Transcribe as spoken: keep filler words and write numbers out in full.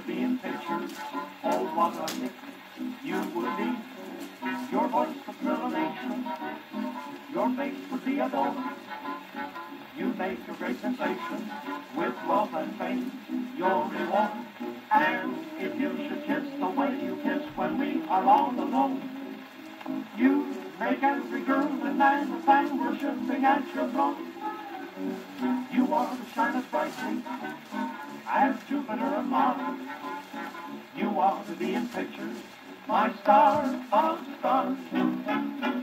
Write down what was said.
be in pictures. Oh, what a hit you would be. Your voice would thrill a nation. Your face would be adored. You make a great sensation with wealth and fame, your reward. And if you should kiss the way you kiss when we are all alone, you make every girl and man a fan worshipping at your throne. You are to shine as brightly as Jupiter and Mars. You are to be in pictures, my star of stars.